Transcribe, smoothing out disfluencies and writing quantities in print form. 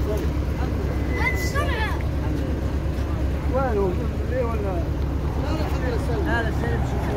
هذا السرعة. وين هو؟ ليه ولا؟ لا لا خلينا نسلم. هذا سلم.